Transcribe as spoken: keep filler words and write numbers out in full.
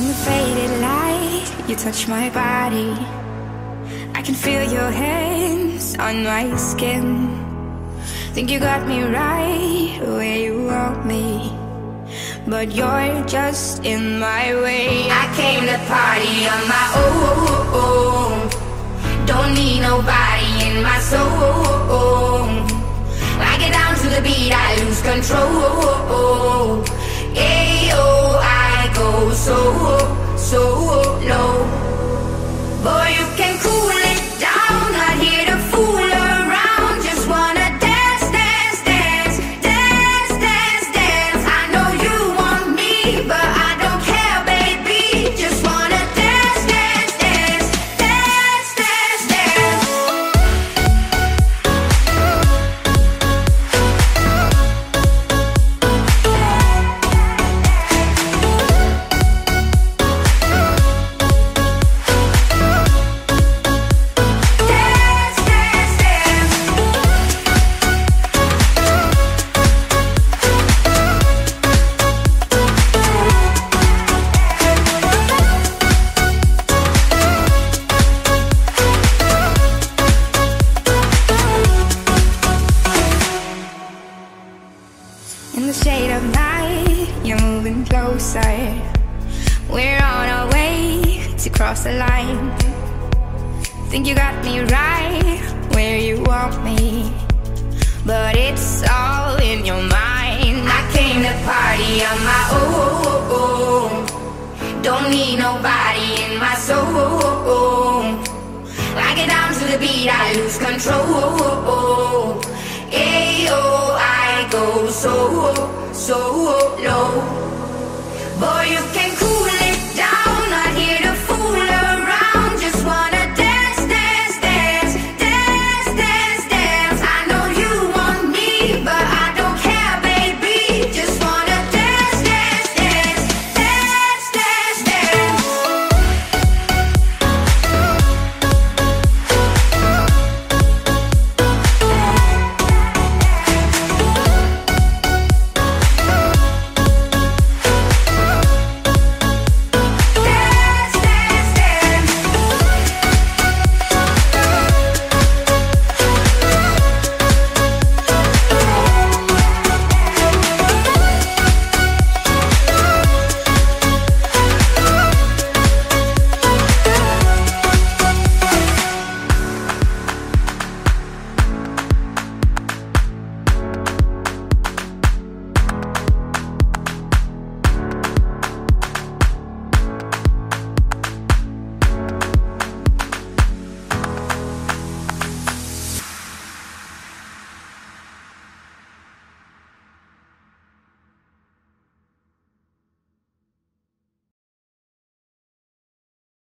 In the faded light, you touch my body. I can feel your hands on my skin. Think you got me right where you want me, but you're just in my way. I came to party on my own. Don't need nobody in my soul. I get down to the beat, I lose control. Ayo, I go so, so low. Boy, you can cool it down, not here to fool around. Just wanna dance, dance, dance, dance, dance, dance. I know you want me, but I don't care, baby. Just wanna dance, dance, dance, dance, dance, dance. In the shade of night, you're moving closer. We're on our way to cross the line. Think you got me right where you want me, but it's all in your mind. I came to party on my own. Don't need nobody in my soul. I get down to the beat, I lose control. Ayo, I go so, so low. Boy, you can